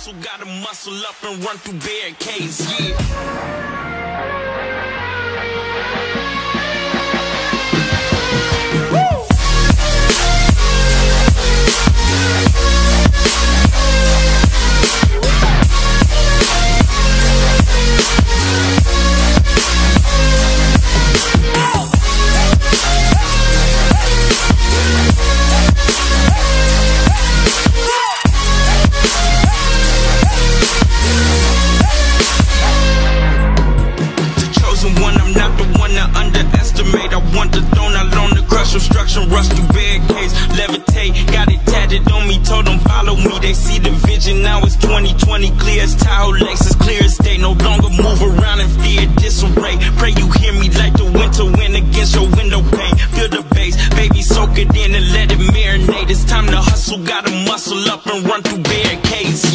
hustle, gotta muscle up and run through barricades, yeah. Want the throne, I loan the crush, obstruction, rush through barricades, levitate, got it tatted on me, told them follow me, they see the vision, now it's 2020, clear as Tahoe Lexus, clear as day, no longer move around in fear, disarray, pray you hear me like the winter wind against your window pane, feel the bass, baby soak it in and let it marinate, it's time to hustle, gotta muscle up and run through barricades.